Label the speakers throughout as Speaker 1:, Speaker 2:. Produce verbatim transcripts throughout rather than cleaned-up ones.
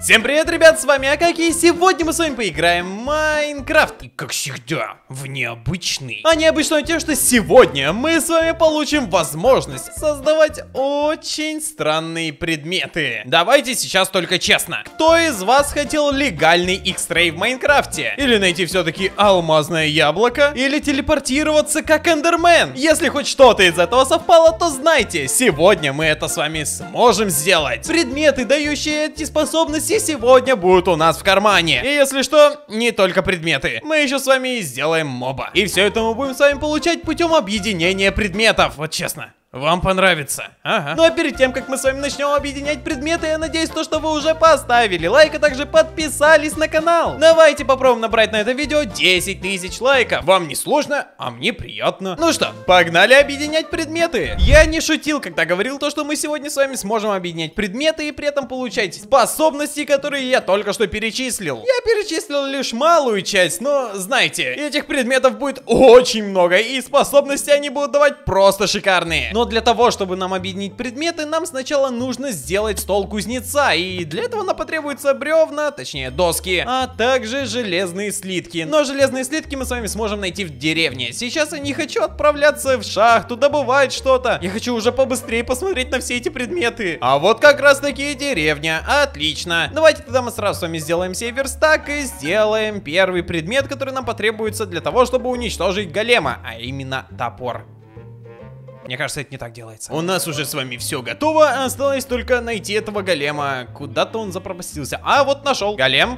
Speaker 1: Всем привет, ребят, с вами Акаки, и сегодня мы с вами поиграем в Майнкрафт. И как всегда, в необычный. А необычно тем, что сегодня мы с вами получим возможность создавать очень странные предметы. Давайте сейчас только честно. Кто из вас хотел легальный X-Ray в Майнкрафте? Или найти все-таки алмазное яблоко? Или телепортироваться как Эндермен? Если хоть что-то из этого совпало, то знайте, сегодня мы это с вами сможем сделать. Предметы, дающие эти способности, сегодня будут у нас в кармане. И если что, не только предметы. Мы еще с вами сделаем моба. И все это мы будем с вами получать путем объединения предметов. Вот честно. Вам понравится. Ага. Ну а перед тем, как мы с вами начнем объединять предметы, я надеюсь, то, что вы уже поставили лайк, а также подписались на канал. Давайте попробуем набрать на это видео десять тысяч лайков. Вам не сложно, а мне приятно. Ну что, погнали объединять предметы. Я не шутил, когда говорил то, что мы сегодня с вами сможем объединять предметы и при этом получать способности, которые я только что перечислил. Я перечислил лишь малую часть, но знаете, этих предметов будет очень много, и способности они будут давать просто шикарные. Но для того, чтобы нам объединить предметы, нам сначала нужно сделать стол кузнеца. И для этого нам потребуются бревна, точнее доски, а также железные слитки. Но железные слитки мы с вами сможем найти в деревне. Сейчас я не хочу отправляться в шахту, добывать что-то. Я хочу уже побыстрее посмотреть на все эти предметы. А вот как раз таки деревня. Отлично. Давайте тогда мы сразу с вами сделаем себе верстак и сделаем первый предмет, который нам потребуется для того, чтобы уничтожить голема, а именно топор. Мне кажется, это не так делается. У нас уже с вами все готово. Осталось только найти этого голема. Куда-то он запропастился. А, вот нашел. Голем.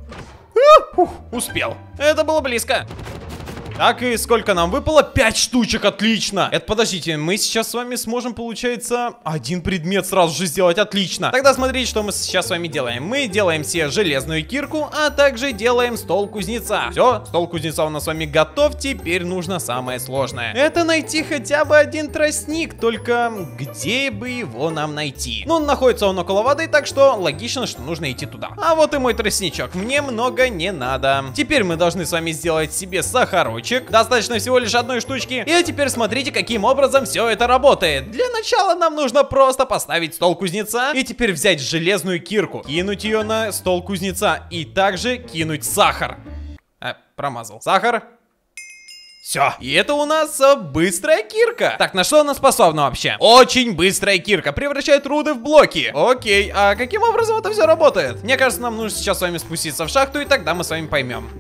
Speaker 1: Ух, успел. Это было близко. Так, и сколько нам выпало? пять штучек, отлично. Это, подождите, мы сейчас с вами сможем, получается, один предмет сразу же сделать, отлично. Тогда смотрите, что мы сейчас с вами делаем. Мы делаем себе железную кирку, а также делаем стол кузнеца. Все, стол кузнеца у нас с вами готов. Теперь нужно самое сложное. Это найти хотя бы один тростник, только где бы его нам найти? Ну, находится он около воды, так что логично, что нужно идти туда. А вот и мой тростничок, мне много не надо. Теперь мы должны с вами сделать себе сахарочек. Достаточно всего лишь одной штучки. И теперь смотрите, каким образом все это работает. Для начала нам нужно просто поставить стол кузнеца. И теперь взять железную кирку, кинуть ее на стол кузнеца. И также кинуть сахар. А, промазал. Сахар. Все. И это у нас а, быстрая кирка. Так, на что она способна вообще? Очень быстрая кирка. Превращает руды в блоки. Окей, а каким образом это все работает? Мне кажется, нам нужно сейчас с вами спуститься в шахту, и тогда мы с вами поймем.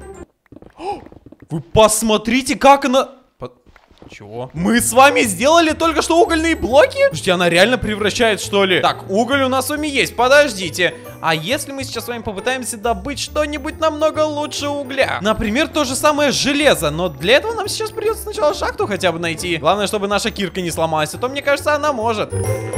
Speaker 1: Вы посмотрите, как она... Чего? Мы с вами сделали только что угольные блоки? Слушайте, она реально превращает, что ли? Так, уголь у нас с вами есть, подождите. А если мы сейчас с вами попытаемся добыть что-нибудь намного лучше угля? Например, то же самое железо. Но для этого нам сейчас придется сначала шахту хотя бы найти. Главное, чтобы наша кирка не сломалась, а то, мне кажется, она может.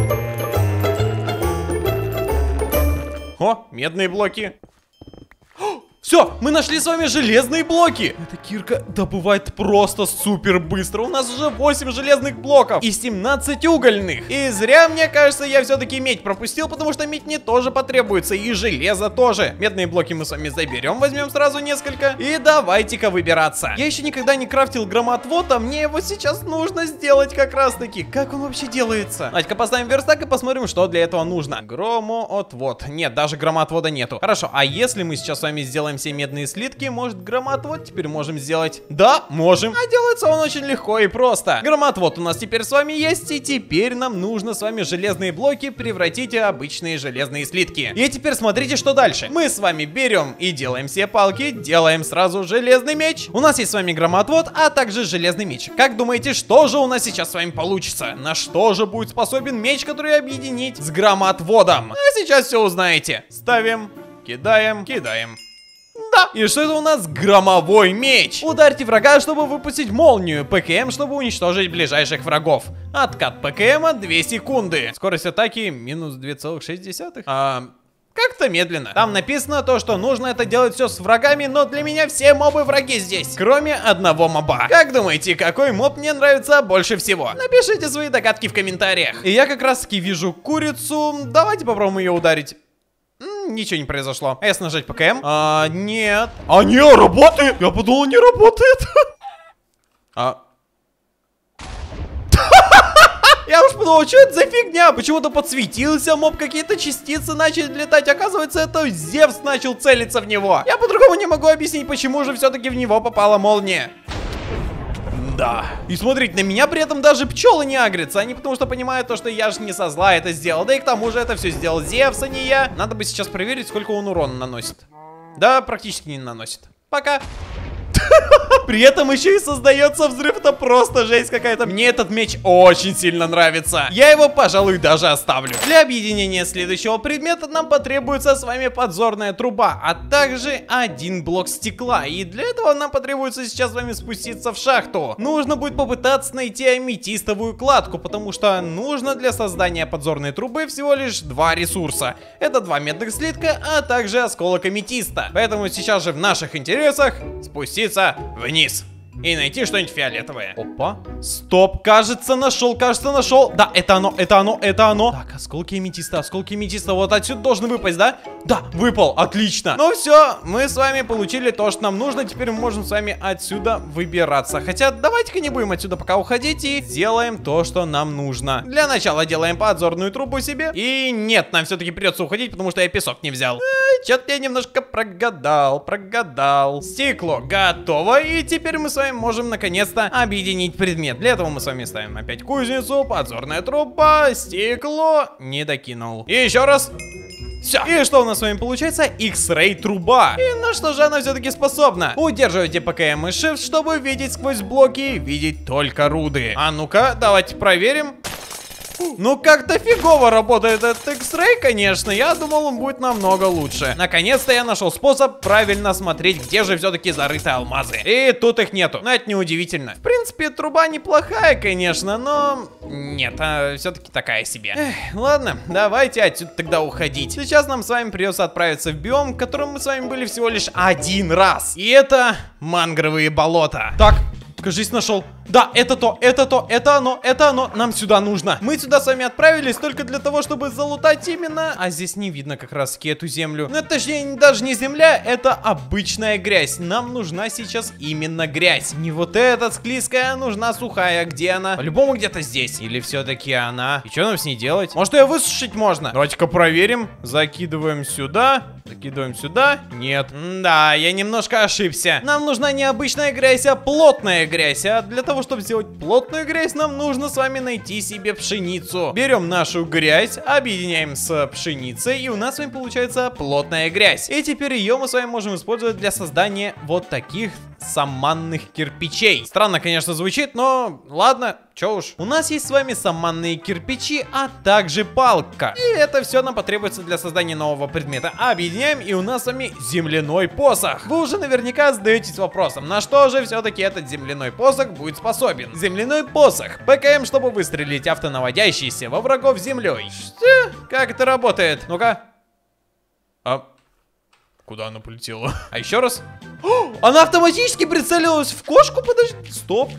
Speaker 1: О, медные блоки. Все, мы нашли с вами железные блоки. Эта кирка добывает просто супер быстро. У нас уже восемь железных блоков и семнадцать угольных. И зря, мне кажется, я все-таки медь пропустил, потому что медь мне тоже потребуется, и железо тоже. Медные блоки мы с вами заберем, возьмем сразу несколько. И давайте-ка выбираться. Я еще никогда не крафтил громотвод, а мне его сейчас нужно сделать как раз-таки. Как он вообще делается? Давайте-ка поставим верстак и посмотрим, что для этого нужно. Громотвод. Нет, даже громотвода нету. Хорошо, а если мы сейчас с вами сделаем все медные слитки, может, громотвод теперь можем сделать? Да, можем. А делается он очень легко и просто. Громотвод у нас теперь с вами есть, и теперь нам нужно с вами железные блоки превратить в обычные железные слитки. И теперь смотрите, что дальше. Мы с вами берем и делаем все палки, делаем сразу железный меч. У нас есть с вами громотвод, а также железный меч. Как думаете, что же у нас сейчас с вами получится? На что же будет способен меч, который объединить с громотводом? А сейчас все узнаете. Ставим, кидаем, кидаем. Да. И что это у нас? Громовой меч. Ударьте врага, чтобы выпустить молнию. ПКМ, чтобы уничтожить ближайших врагов. Откат ПКМа две секунды. Скорость атаки минус две целых шесть десятых. А... Как-то медленно. Там написано то, что нужно это делать все с врагами, но для меня все мобы враги здесь, кроме одного моба. Как думаете, какой моб мне нравится больше всего? Напишите свои догадки в комментариях. И я как раз таки вижу курицу. Давайте попробуем ее ударить. М, ничего не произошло. А если нажать ПКМ? А, нет. А, не, работает! Я подумал, не работает. А... Я уж подумал, что это за фигня? Почему-то подсветился моб, какие-то частицы начали летать. Оказывается, это Зевс начал целиться в него. Я по-другому не могу объяснить, почему же все-таки в него попала молния. Да. И смотрите, на меня при этом даже пчелы не агрятся. Они потому что понимают то, что я же не со зла это сделал. Да и к тому же это все сделал Зевс, а не я. Надо бы сейчас проверить, сколько он урона наносит. Да, практически не наносит. Пока. При этом еще и создается взрыв. Это просто жесть какая-то. Мне этот меч очень сильно нравится. Я его, пожалуй, даже оставлю. Для объединения следующего предмета нам потребуется с вами подзорная труба, а также один блок стекла. И для этого нам потребуется сейчас с вами спуститься в шахту. Нужно будет попытаться найти аметистовую кладку, потому что нужно для создания подзорной трубы всего лишь два ресурса. Это два медных слитка, а также осколок аметиста. Поэтому сейчас же в наших интересах спуститься вниз и найти что-нибудь фиолетовое. Опа. Стоп, кажется, нашел, кажется, нашел. Да, это оно, это оно, это оно. Так, осколки аметиста, осколки аметиста. Вот отсюда должны выпасть, да? Да, выпал, отлично. Ну все, мы с вами получили то, что нам нужно. Теперь мы можем с вами отсюда выбираться. Хотя, давайте-ка не будем отсюда пока уходить и сделаем то, что нам нужно. Для начала делаем подзорную трубу себе. И нет, нам все-таки придется уходить, потому что я песок не взял. Что-то я немножко прогадал, прогадал. Стекло готово. И теперь мы с вами можем наконец-то объединить предмет. Для этого мы с вами ставим опять кузницу, подзорная труба, стекло. Не докинул. И еще раз. Все. И что у нас с вами получается? X-Ray труба. И на что же она все-таки способна? Удерживайте ПКМ и Shift, чтобы видеть сквозь блоки и видеть только руды. А ну-ка, давайте проверим. Ну, как-то фигово работает этот X-Ray, конечно. Я думал, он будет намного лучше. Наконец-то я нашел способ правильно смотреть, где же все-таки зарыты алмазы. И тут их нету. Но это неудивительно. В принципе, труба неплохая, конечно, но... Нет, а все-таки такая себе. Эх, ладно, давайте отсюда тогда уходить. Сейчас нам с вами придется отправиться в биом, в котором мы с вами были всего лишь один раз. И это мангровые болота. Так. Кажись, нашел. Да, это то, это то, это оно, это оно. Нам сюда нужно. Мы сюда с вами отправились только для того, чтобы залутать именно... А здесь не видно как раз таки эту землю. Ну, это точнее, даже не земля, это обычная грязь. Нам нужна сейчас именно грязь. Не вот эта склизкая, нужна сухая. Где она? По-любому где-то здесь. Или все-таки она? И что нам с ней делать? Может, ее высушить можно? Давайте-ка проверим. Закидываем сюда. Закидываем сюда. Нет. Да, я немножко ошибся. Нам нужна не обычная грязь, а плотная грязь. А для того, чтобы сделать плотную грязь, нам нужно с вами найти себе пшеницу. Берем нашу грязь, объединяем с пшеницей, и у нас с вами получается плотная грязь. И теперь ее мы с вами можем использовать для создания вот таких саманных кирпичей. Странно, конечно, звучит, но ладно, чё уж. У нас есть с вами саманные кирпичи, а также палка. И это все нам потребуется для создания нового предмета. Объединяем, и у нас с вами земляной посох. Вы уже наверняка задаетесь вопросом, на что же все-таки этот земляной посох будет способен. Земляной посох. ПКМ, чтобы выстрелить автонаводящийся во врагов землей. Что? Как это работает? Ну-ка. А... Куда она полетела? А еще раз. О, она автоматически прицелилась в кошку? Подожди. Стоп.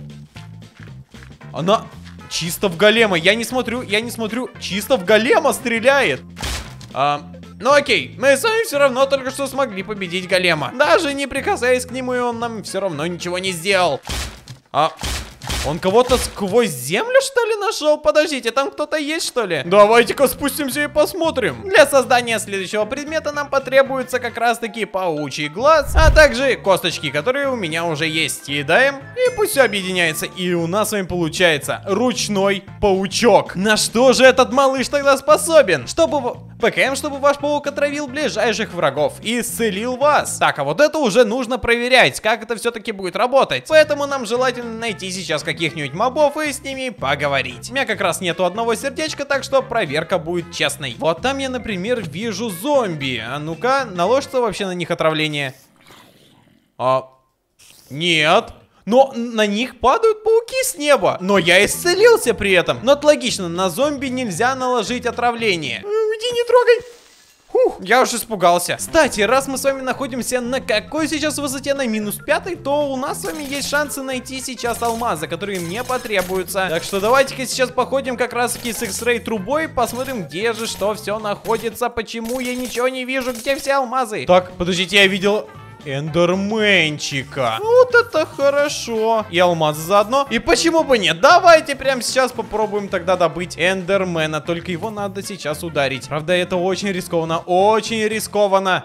Speaker 1: Она чисто в голема. Я не смотрю, я не смотрю. Чисто в голема стреляет. А, ну окей. Мы с вами все равно только что смогли победить голема. Даже не прикасаясь к нему, и он нам все равно ничего не сделал. А... Он кого-то сквозь землю, что ли, нашел? Подождите, там кто-то есть, что ли? Давайте-ка спустимся и посмотрим. Для создания следующего предмета нам потребуется как раз-таки паучий глаз, а также косточки, которые у меня уже есть. Съедаем, и пусть все объединяется. И у нас с вами получается ручной паучок. На что же этот малыш тогда способен? Чтобы... ПКМ, чтобы ваш паук отравил ближайших врагов и исцелил вас. Так, а вот это уже нужно проверять, как это все-таки будет работать. Поэтому нам желательно найти сейчас каких-нибудь мобов и с ними поговорить. У меня как раз нету одного сердечка, так что проверка будет честной. Вот там я, например, вижу зомби. А ну-ка, наложится вообще на них отравление? А... Нет. Но на них падают пауки с неба. Но я исцелился при этом. Но это логично, на зомби нельзя наложить отравление. Уйди, не трогай. Фух, я уж испугался. Кстати, раз мы с вами находимся на какой сейчас высоте, на минус пятой, то у нас с вами есть шансы найти сейчас алмазы, которые мне потребуются. Так что давайте-ка сейчас походим как раз таки с X-Ray трубой, посмотрим, где же что все находится, почему я ничего не вижу, где все алмазы. Так, подождите, я видел... эндерменчика. Вот это хорошо. И алмазы заодно. И почему бы нет? Давайте прямо сейчас попробуем тогда добыть эндермена. Только его надо сейчас ударить. Правда, это очень рискованно. Очень рискованно.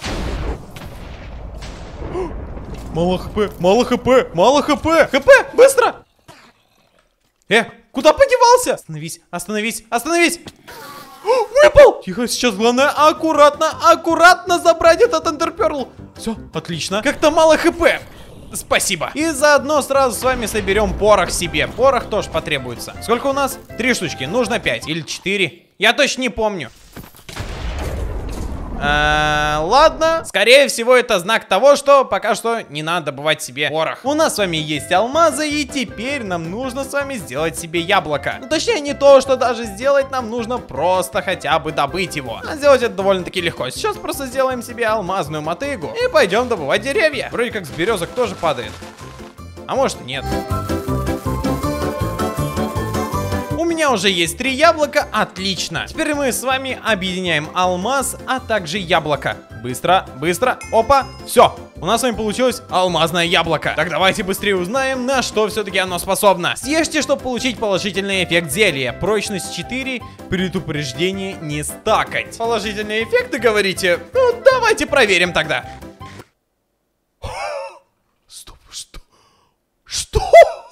Speaker 1: Мало хп, мало хп, мало хп. ХП, быстро. Э, куда подевался? Остановись, остановись, остановись. Выпал! Тихо, сейчас главное аккуратно, аккуратно забрать этот эндерперл. Все, отлично. Как-то мало хп. Спасибо. И заодно сразу с вами соберем порох себе. Порох тоже потребуется. Сколько у нас? Три штучки. Нужно пять или четыре. Я точно не помню. А, ладно, скорее всего это знак того, что пока что не надо добывать себе порох. У нас с вами есть алмазы, и теперь нам нужно с вами сделать себе яблоко. Ну, точнее, не то, что даже сделать, нам нужно просто хотя бы добыть его. А сделать это довольно-таки легко. Сейчас просто сделаем себе алмазную мотыгу и пойдем добывать деревья. Вроде как с березок тоже падает. А может, нет. У меня уже есть три яблока, отлично. Теперь мы с вами объединяем алмаз, а также яблоко. Быстро, быстро, опа, все. У нас с вами получилось алмазное яблоко. Так давайте быстрее узнаем, на что все-таки оно способно. Съешьте, чтобы получить положительный эффект зелья. Прочность четыре, предупреждение не стакать. Положительные эффекты, говорите? Ну, давайте проверим тогда. Стоп, что? Что?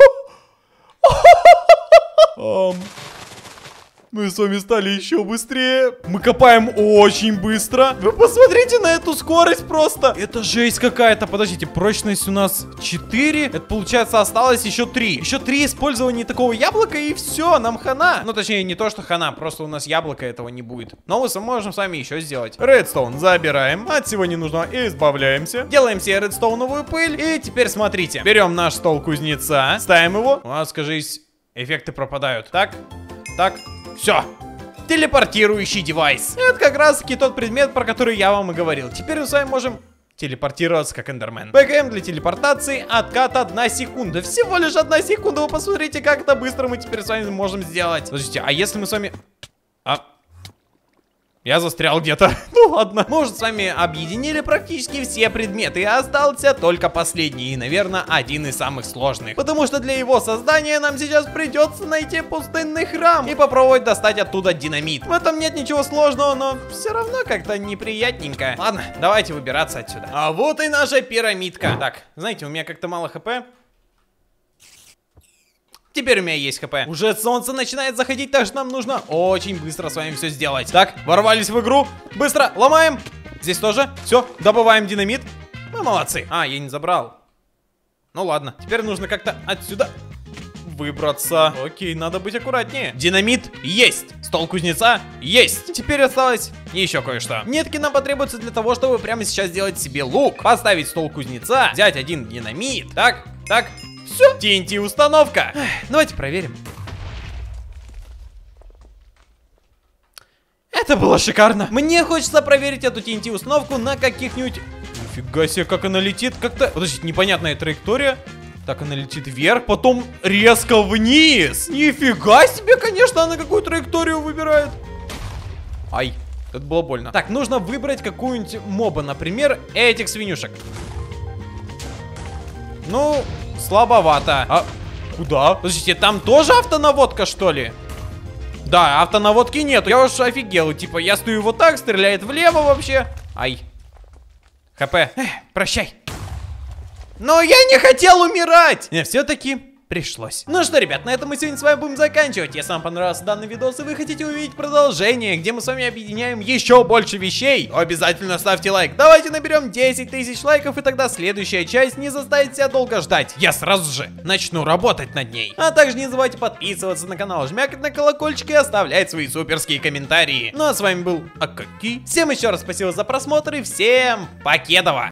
Speaker 1: Um, мы с вами стали еще быстрее. Мы копаем очень быстро. Вы посмотрите на эту скорость просто. Это жесть какая-то. Подождите, прочность у нас четыре. Это получается осталось еще три. Еще три использования такого яблока и все, нам хана. Ну точнее не то, что хана, просто у нас яблока этого не будет. Но мы сможем с вами еще сделать. Редстоун забираем. От всего ненужного избавляемся. Делаем себе редстоуновую пыль. И теперь смотрите. Берем наш стол кузнеца. Ставим его. У нас, скажись... Эффекты пропадают. Так, так, все. Телепортирующий девайс. Это как раз таки тот предмет, про который я вам и говорил. Теперь мы с вами можем телепортироваться как эндермен. ПКМ для телепортации, откат одна секунда. Всего лишь одна секунда. Вы посмотрите, как это быстро мы теперь с вами можем сделать. Подождите, а если мы с вами... А... Я застрял где-то. Ну ладно. Мы уже с вами объединили практически все предметы. И остался только последний. И, наверное, один из самых сложных. Потому что для его создания нам сейчас придется найти пустынный храм. И попробовать достать оттуда динамит. В этом нет ничего сложного, но все равно как-то неприятненько. Ладно, давайте выбираться отсюда. А вот и наша пирамидка. Так, знаете, у меня как-то мало хп. Теперь у меня есть хп. Уже солнце начинает заходить, так что нам нужно очень быстро с вами все сделать. Так, ворвались в игру. Быстро ломаем. Здесь тоже. Все, добываем динамит. Мы молодцы. А, я не забрал. Ну ладно, теперь нужно как-то отсюда выбраться. Окей, надо быть аккуратнее. Динамит есть. Стол кузнеца есть. Теперь осталось еще кое-что. Нитки нам потребуются для того, чтобы прямо сейчас сделать себе лук. Поставить стол кузнеца. Взять один динамит. Так, так. Все, ти эн ти установка. Давайте проверим. Это было шикарно. Мне хочется проверить эту ти эн ти установку на каких-нибудь... Нифига себе, как она летит. Как-то... Подождите, непонятная траектория. Так, она летит вверх, потом резко вниз. Нифига себе, конечно, она какую траекторию выбирает. Ай, это было больно. Так, нужно выбрать какую-нибудь моба. Например, этих свинюшек. Ну... Слабовато. А куда? Подождите, там тоже автонаводка, что ли? Да, автонаводки нету. Я уж офигел. Типа, я стою вот так, стреляет влево вообще. Ай. ХП. Эх, прощай. Но я не хотел умирать. Не, все-таки пришлось. Ну что, ребят, на этом мы сегодня с вами будем заканчивать. Если вам понравился данный видос и вы хотите увидеть продолжение, где мы с вами объединяем еще больше вещей, обязательно ставьте лайк. Давайте наберем десять тысяч лайков, и тогда следующая часть не заставит себя долго ждать. Я сразу же начну работать над ней. А также не забывайте подписываться на канал, жмякать на колокольчик и оставлять свои суперские комментарии. Ну а с вами был Акаки. Всем еще раз спасибо за просмотр и всем покедова.